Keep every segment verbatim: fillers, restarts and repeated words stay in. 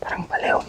Parang baliw.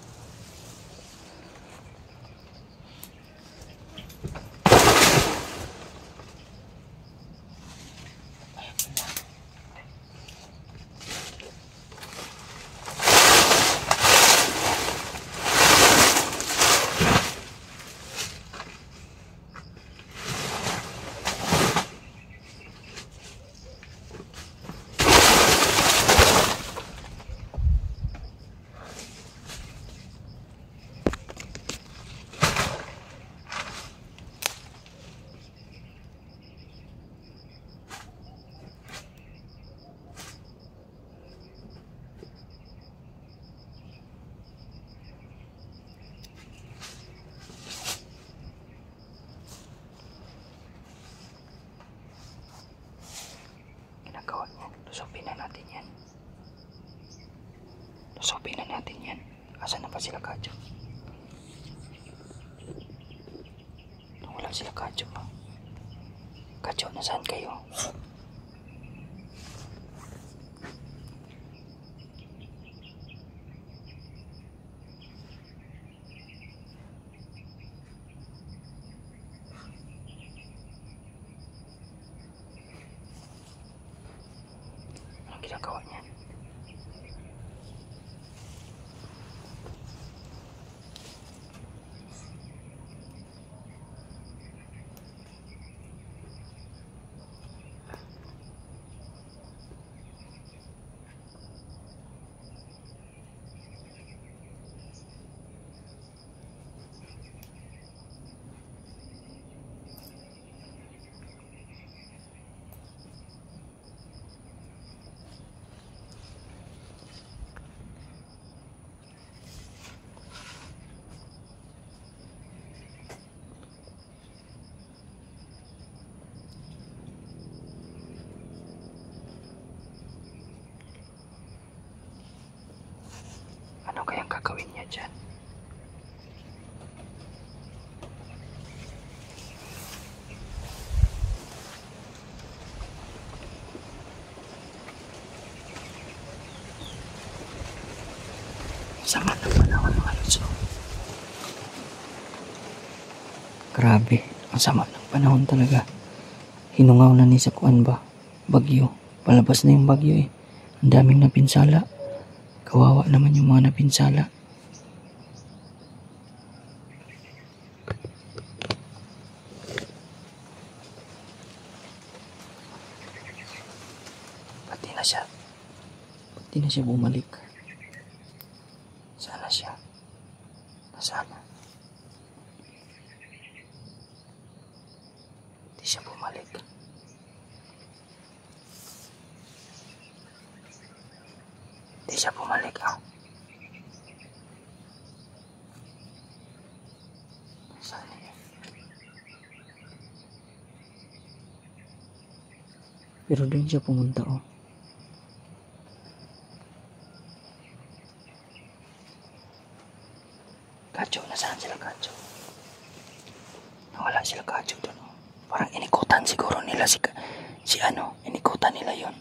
Ginagawa niyan. Lusopin na natin yan. Lusopin na natin yan. Asan na ba sila Kadyo? Wala sila Kadyo pa. Kadyo, nasaan kayo? Anong ginagawa niyan? Ano kayang gagawin niya dyan? Sama ng panahon mga Lods. Grabe, ang sama ng panahon talaga. Hinungaw na ni sa kuan ba? Bagyo. Palabas na yung bagyo eh. Ang daming napinsala. Kawawa naman yung mga napinsala. Pati na siya. Pati na siya bumalik. Sana siya. Nasaan na? Hindi siya bumalik. Hindi siya bumalik, ah. Saan niya? Pero doon siya pumunta, oh. Kadyo, nasaan sila Kadyo? Nawala sila Kadyo doon, oh. Parang inikutan siguro nila si, si ano, inikutan nila yon.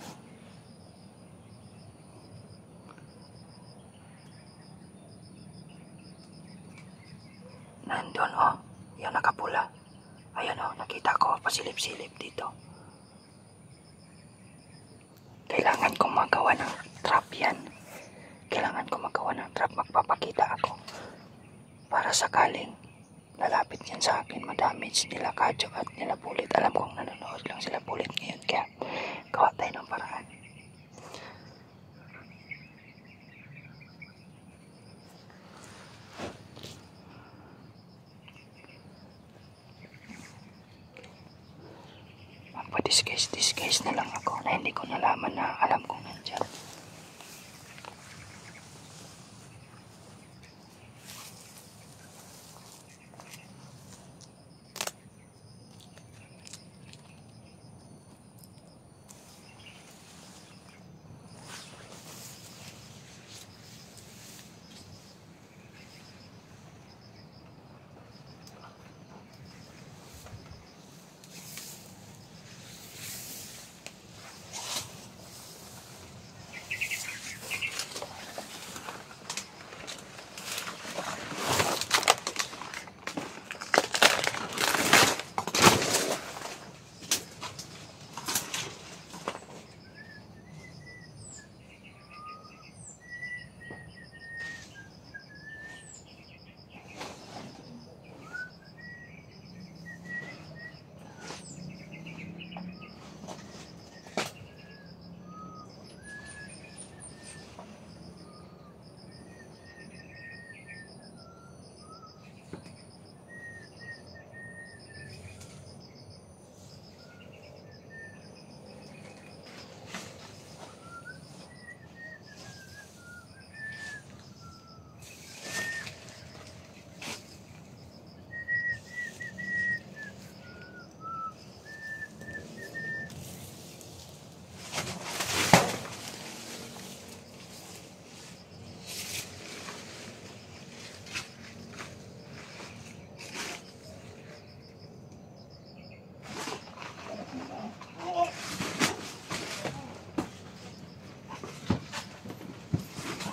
Nandun, oh. Yung nakapula. Ayan, oh. Nakita ko. Pasilip-silip dito. Kailangan kong magawa ng trap yan. Kailangan kong magawa ng trap. Magpapakita ako. Para sakaling lalapit yan sa akin, madamage nila Kadyo at nila Bullet. Alam kong nanonood lang sila Bullet ngayon. Kaya gawa tayo ng paraan. Magpa-disguise, disguise na lang ako na hindi ko nalaman na alam kong nandyan.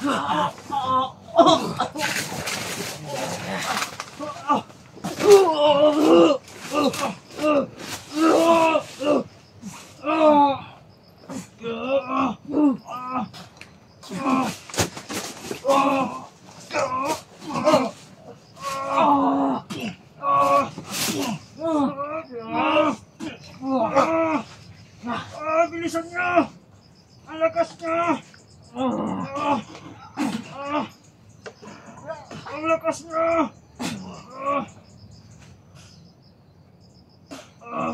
Ah, bilisan niyo! Ang lakas niyo! Ah, ah, ang lakas niyo! Ah, ah.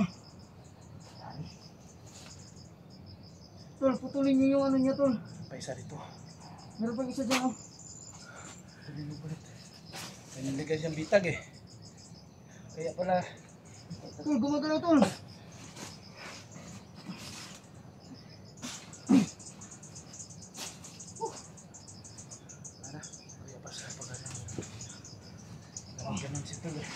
Tol, putulin niyo yung ano niya, Tol. Pa isa dito. Meron pang isa dyan, oh. Tuloy mo ulit. May niligay siyang bitag eh. Kaya pala. Tol, gumagalaw, Tol. Para. Kaya pa sa pagkakang. Ganun ganun si Tol eh.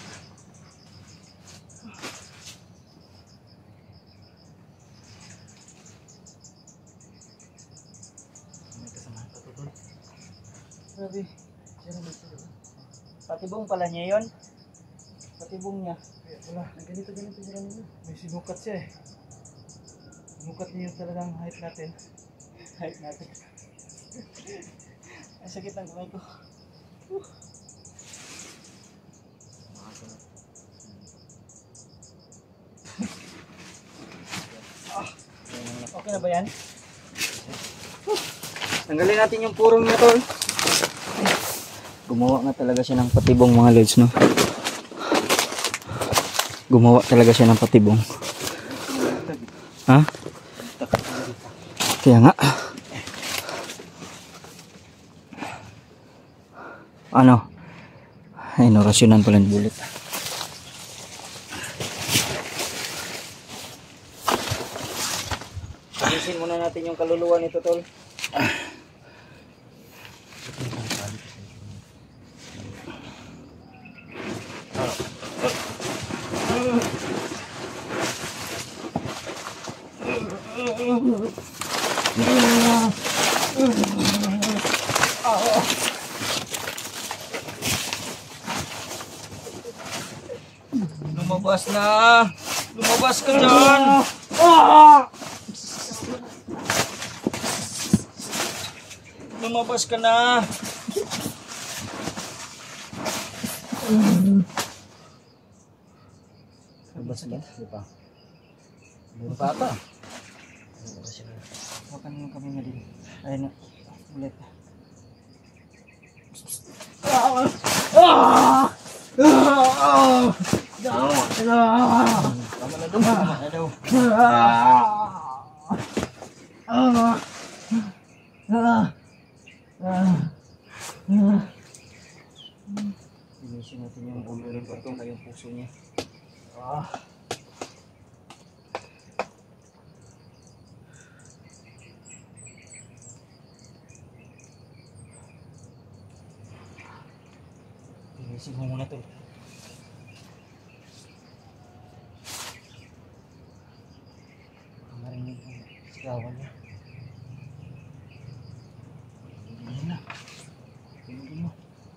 May kasamahan pa to, Tol. Grabe. Siya na dito. Patibong pala niya yun. Patibong niya. Kaya pala. Ganito, ganito siya kanina. May sinukat siya eh. Sinukat niya yung talagang height natin. Height natin. Ang sakit ng kamay ko. Uh. Ah. Okay na ba yan? Uh. Tanggalin natin yung purong niya, Tol. Gumawa nga talaga siya ng patibong, mga lods, no? Gumawa talaga siya ng patibong. Ha? Kaya nga. Ano? Ay, no, rasyonan pala ng bulit. Alisin muna natin yung kaluluwa nito, Tol. Lumabas na! Lumabas ka dyan! Lumabas ka na! Labas ba? Di pa. Meron pa ata. Hawakan mo kami nga din. Ayun na. Ulit. Tama na daw. Tama na daw. Linisin natin yung ulo rin ito na yung puso niya. Linisin mo muna ito. Marinig yung sigawan niya. Hindi na. Hindi mo.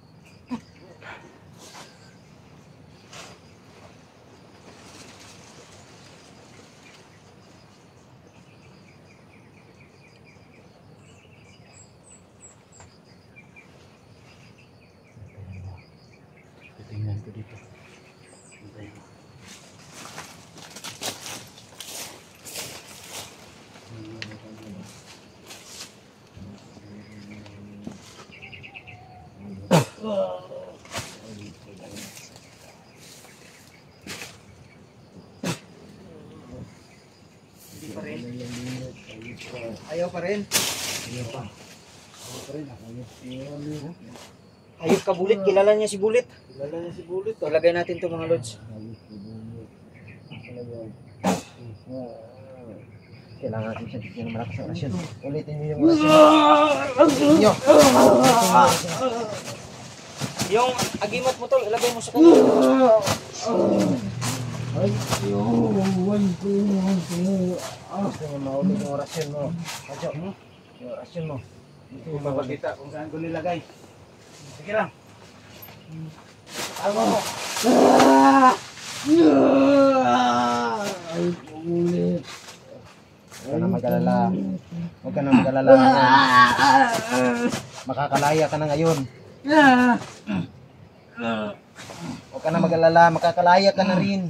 Tingnan ko dito. Hintayin mo. Hindi pa rin. Ayaw pa rin. Ayaw pa. Ayaw pa rin. Ayaw. Ayok ka Bulit. Kilala niya si Bulit. Kilala niya si Bulit. ah. Ilagay natin ito mga lods. Kailangan natin siya bigyan ng malakas ang orasyon. Ulitin niyo yung orasyon. Niyo. Yung agimat mo tol, ilagay mo sa kanya. Ay, yung one, two, one, two. Gusto niyo maulit yung orasyon mo. Kadyo, yung orasyon mo. Hindi ko mapakita kung saan ko nilagay. Sige lang. Tama mo. Ay, ulit. Huwag ka na mag-alala. Huwag ka na mag-alala. Makakalaya ka na ngayon. Huwag ka na mag-alala. Makakalaya ka na rin.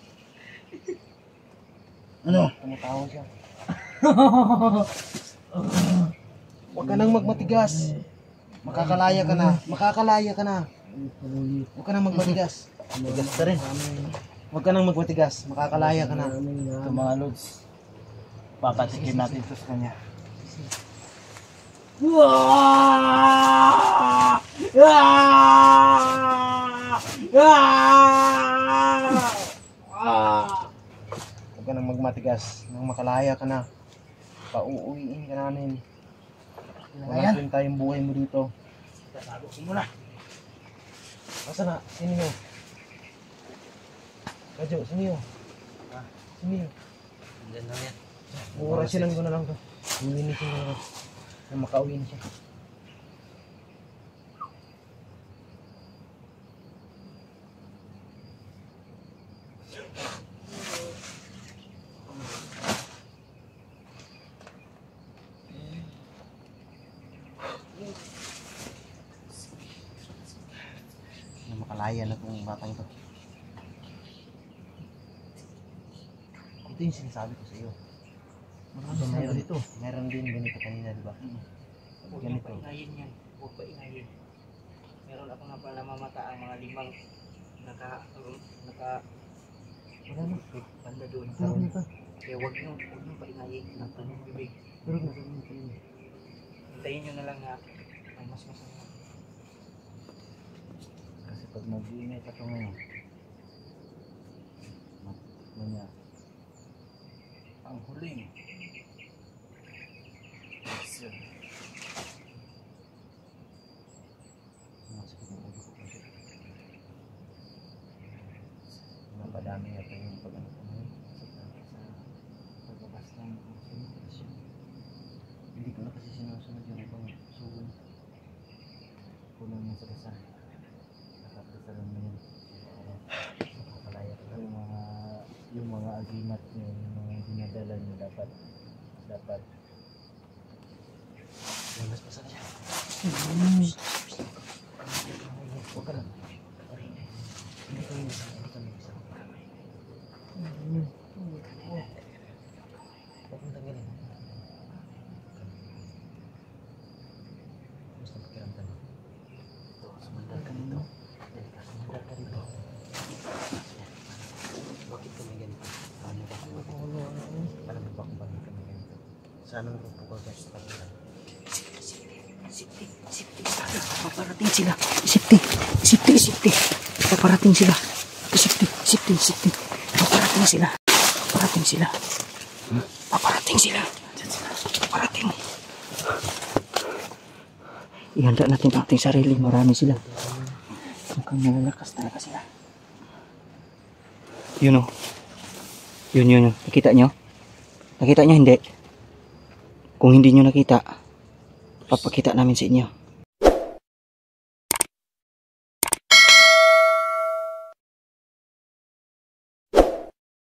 Ano? Tumatawa siya. Huwag ka nang magmatigas. Makakalaya ka na. Makakalaya ka na. Huwag ka nang magmatigas. Matigas ka rin. Huwag ka nang magmatigas. Makakalaya ka na. Ito mga lods. Papatikin natin ito sa kanya. Huwag ka nang magmatigas. Nang makalaya ka na. Pauuwiin ka namin. Wala rin tayong buhay mo dito. Tatago ko muna. Asa na? Sino yun? Kadyo, sino yun? Sino yun? Diyan lang yan. Orasyonan ko na lang to. Linisin ko na lang. Na makauwi na siya. Na makalaya na itong batang ito. Ito yung sinasabi ko sa iyo. Marami sa meron dito. Meron din ganito kanina, di ba? Huwag Ganito. pa ingayin yan. Huwag pa ingayin. Meron ako nga pala mamata ang mga limang naka, naka, Wala na. banda doon. Tulog na ito. Kaya huwag nyo, huwag nyo pa ingayin. Natanong bibig. Tulog na. Tulog na. Tulog na. Hintayin nyo na lang na ang mas masama. Kasi pag mag-iinay ka ito ngayon, mag niya, ang huling action. Masakit ang ulo ko kasi. Napadami natin yung pag-ano ko ngayon. Sa pagbabas ng action. Hindi ko na kasi sinusunod yung ibang sugon. Kulang yung sagasan. Nakakasalan mo yun. Nakakalaya ka yung mga yung mga agimat nyo, yung mga dinadala nyo dapat dapat labas pa sa siya. Huwag ka lang. Hindi ka yung isa. Hindi ka yung isa. Huwag mong tanggalin. Gusto mo pakiramdam mo? Ito, sumandal ka dito. Dali ka, sumandal ka dito. Bakit kami ganito? Paano ba? Paano ba kung bakit kami ganito? Saan ang grupo ko guys? Safety, safety. Paparating sila. Safety, safety, safety. Paparating sila. Safety, safety, safety. Paparating sila. Paparating sila. Paparating sila. Paparating. Ihanda natin ang ating sarili. Marami sila. Mukhang nalalakas talaga sila. Yun o. Yun yun yun. Nakita nyo? Nakita nyo hindi? Kung hindi nyo nakita, papakita namin sa inyo.